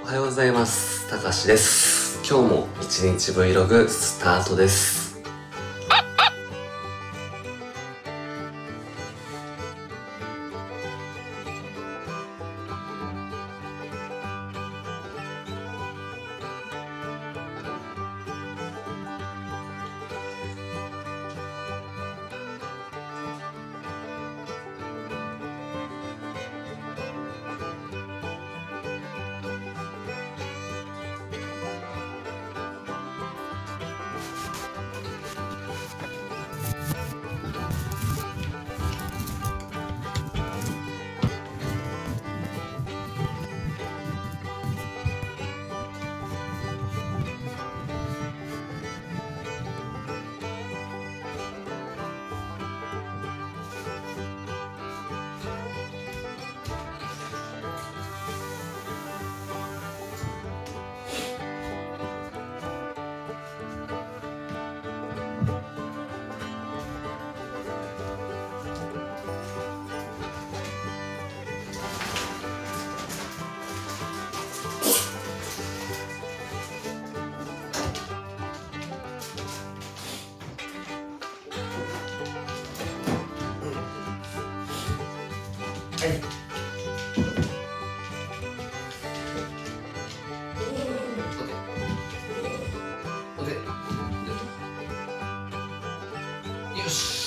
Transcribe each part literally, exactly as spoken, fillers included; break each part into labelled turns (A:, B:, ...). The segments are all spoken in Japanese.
A: おはようございます。たかしです。今日も一日 Vlog スタートです。はい。おで、よし。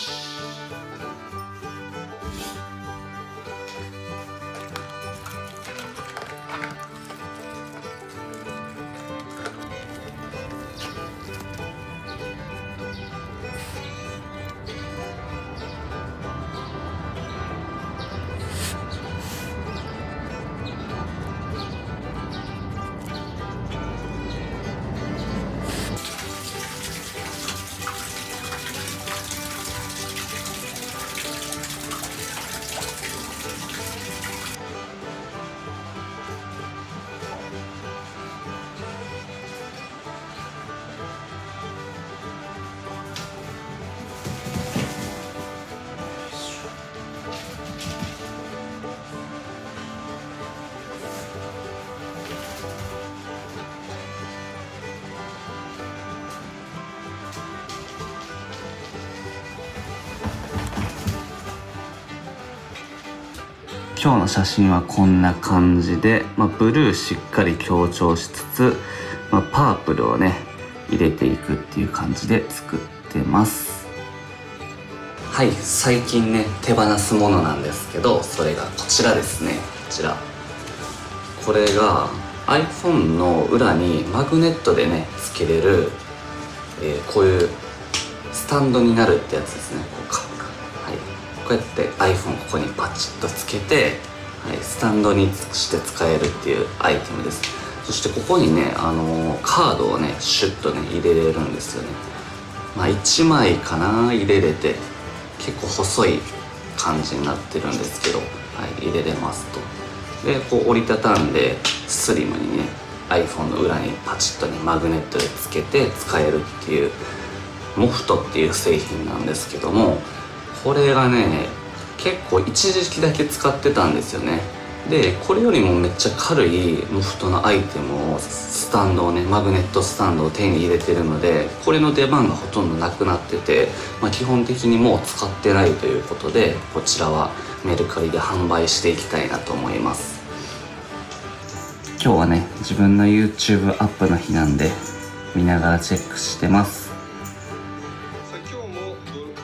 A: 今日の写真はこんな感じで、まあ、ブルーしっかり強調しつつ、まあ、パープルをね入れていくっていう感じで作ってます。はい、最近ね手放すものなんですけど、それがこちらですね。こちらこれが iPhone の裏にマグネットでねつけれる、えー、こういうスタンドになるってやつですね。こうか、はい、こうやって iPhone ここにパチッとつけて、はい、スタンドにして使えるっていうアイテムです。そしてここにね、あのー、カードをねシュッとね入れれるんですよね。まあいちまいかな入れれて、結構細い感じになってるんですけど、はい、入れれますと。でこう折りたたんでスリムにね iPhone の裏にパチッとねマグネットでつけて使えるっていうモフトっていう製品なんですけども、これがね結構一時期だけ使ってたんですよね。でこれよりもめっちゃ軽いモフトのアイテムを、スタンドをねマグネットスタンドを手に入れてるので、これの出番がほとんどなくなってて、まあ、基本的にもう使ってないということで、こちらはメルカリで販売していきたいなと思います。今日はね自分の YouTube アップの日なんで見ながらチェックしてます。
B: 今日もあの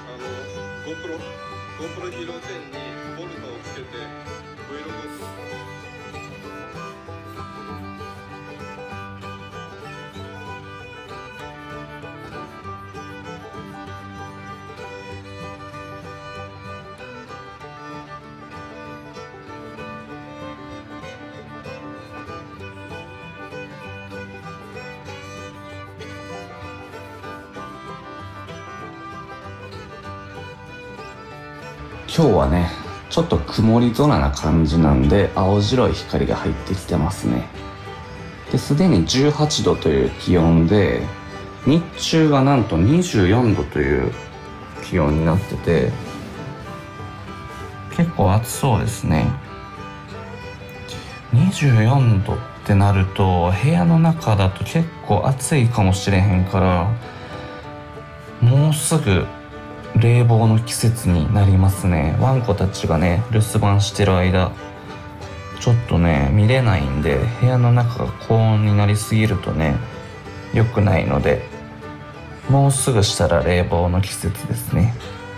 B: GoPro GoPro Hero テンにボルトをつけて Vlog
A: 今日はねちょっと曇り空な感じなんで、青白い光が入ってきてますね。ですでにじゅうはちどという気温で、日中がなんとにじゅうよんどという気温になってて、結構暑そうですね。 にじゅうよんどってなると部屋の中だと結構暑いかもしれへんから、もうすぐ冷房の季節になりますね。ワンコたちがね留守番してる間ちょっとね見れないんで、部屋の中が高温になりすぎるとね良くないので、もうすぐしたら冷房の季節ですね。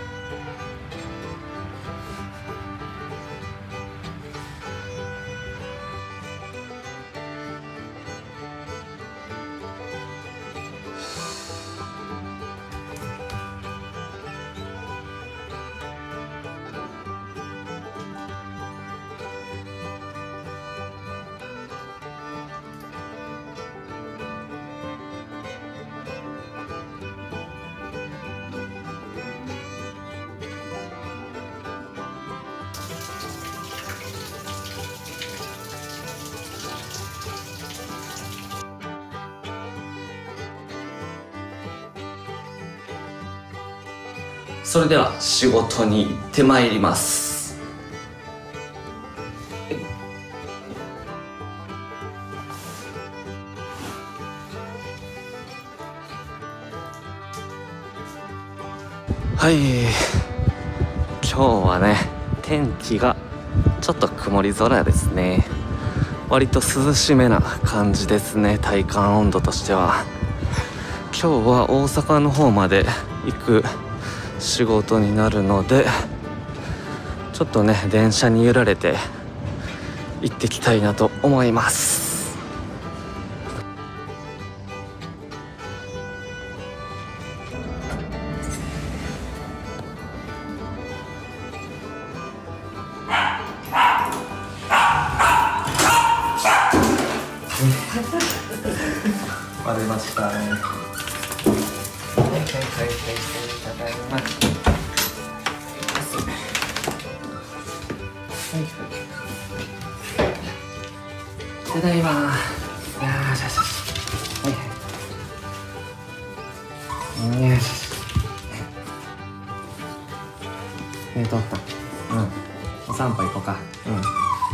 A: それでは仕事に行ってまいります。はい、今日はね天気がちょっと曇り空ですね。割と涼しめな感じですね、体感温度としては。今日は大阪の方まで行く仕事になるので、ちょっとね電車に揺られて行ってきたいなと思います。割れましたね。はいはいはいはい、ただいま。ただいま。よーしよしよし。はいはい。よしよし。ね、通った。うん。お散歩行こうか。うん。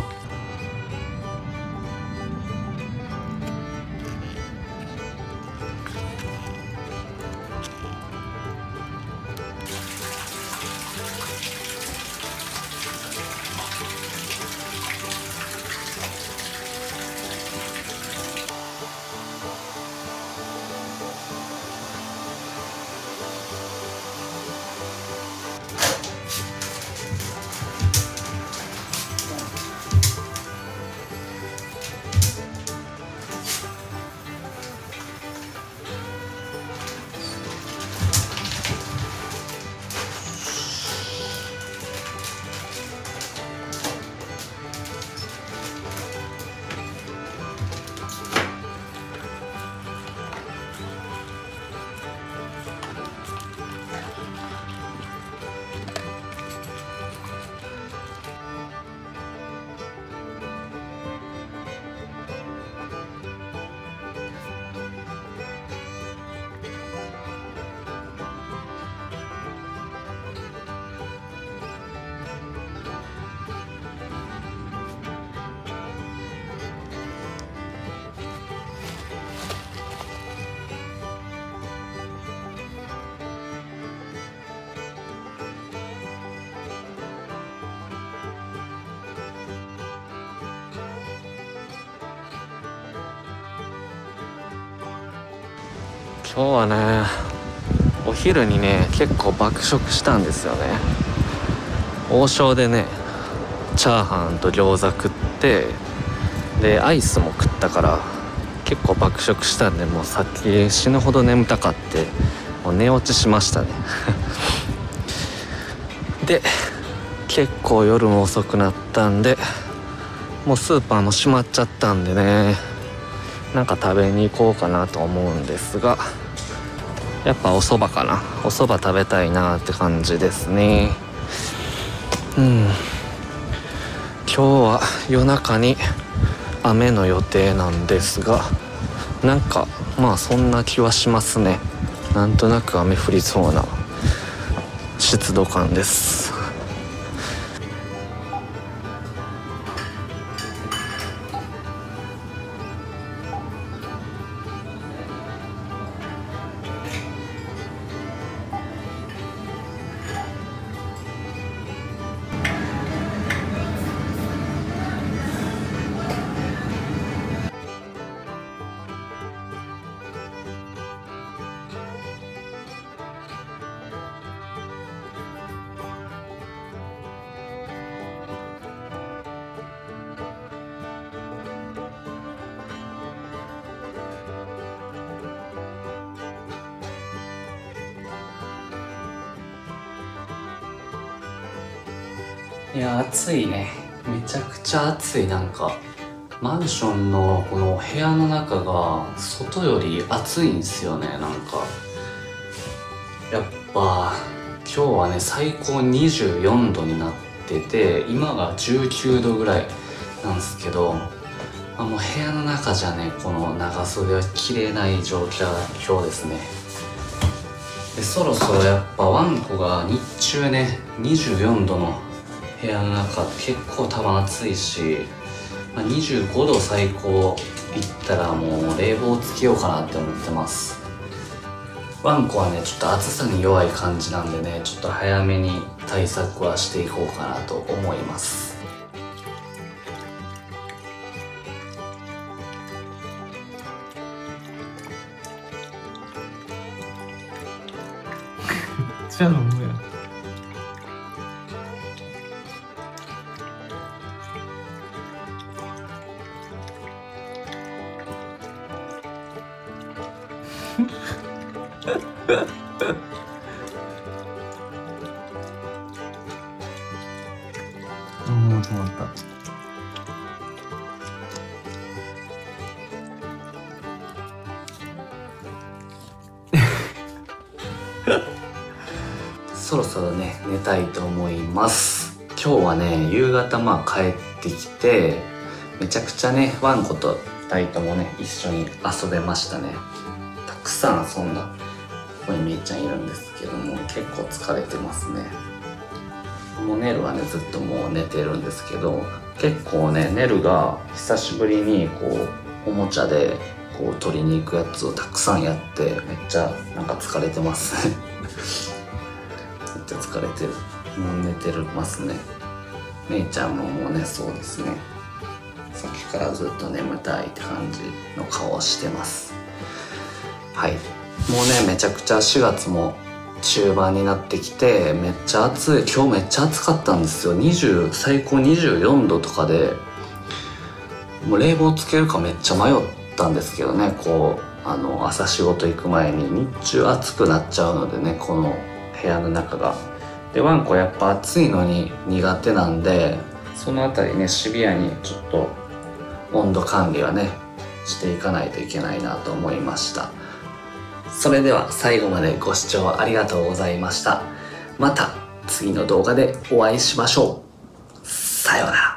A: 今日はねお昼にね結構爆食したんですよね。王将でねチャーハンと餃子食って、でアイスも食ったから結構爆食したんで、もうさっき死ぬほど眠たかってもう寝落ちしましたねで結構夜も遅くなったんで、もうスーパーも閉まっちゃったんでね、なんか食べに行こうかなと思うんですが、やっぱお蕎麦かな。お蕎麦食べたいなって感じですね。うん、今日は夜中に雨の予定なんですが、なんかまあそんな気はしますね。なんとなく雨降りそうな湿度感です。 いや暑いね、めちゃくちゃ暑い。なんかマンションのこの部屋の中が外より暑いんですよね。なんかやっぱ今日はね最高にじゅうよんどになってて、今がじゅうきゅうどぐらいなんですけど、まあ、もう部屋の中じゃねこの長袖は着れない状況ですね。でそろそろやっぱワンコが日中ねにじゅうよんどの部屋の中結構多分暑いし、まあ、にじゅうごど最高いったらもう冷房つけようかなって思ってます。ワンコはねちょっと暑さに弱い感じなんでね、ちょっと早めに対策はしていこうかなと思います。
C: じゃあ飲むやん。もう止まった。
A: そろそろね寝たいと思います。今日はね夕方まあ帰ってきて、めちゃくちゃねワンコとふたりともね一緒に遊べましたね。たくさん遊んだ。ここにめいちゃんいるんですけども、結構疲れてますね。もうネルはねずっともう寝てるんですけど、結構ねネルが久しぶりにこうおもちゃでこう取りに行くやつをたくさんやって、めっちゃなんか疲れてますめっちゃ疲れてる。もう寝てるますね。めいちゃんももうねそうですね、さっきからずっと眠たいって感じの顔をしてます。はい、もうねめちゃくちゃしがつも中盤になってきて、めっちゃ暑い。今日めっちゃ暑かったんですよ。にじゅう最高にじゅうよんどとかで、もう冷房つけるかめっちゃ迷ったんですけどね、こうあの朝仕事行く前に日中暑くなっちゃうのでね、この部屋の中が。でワンコやっぱ暑いのに苦手なんで、そのあたりねシビアにちょっと温度管理はねしていかないといけないなと思いました。それでは最後までご視聴ありがとうございました。また次の動画でお会いしましょう。さようなら。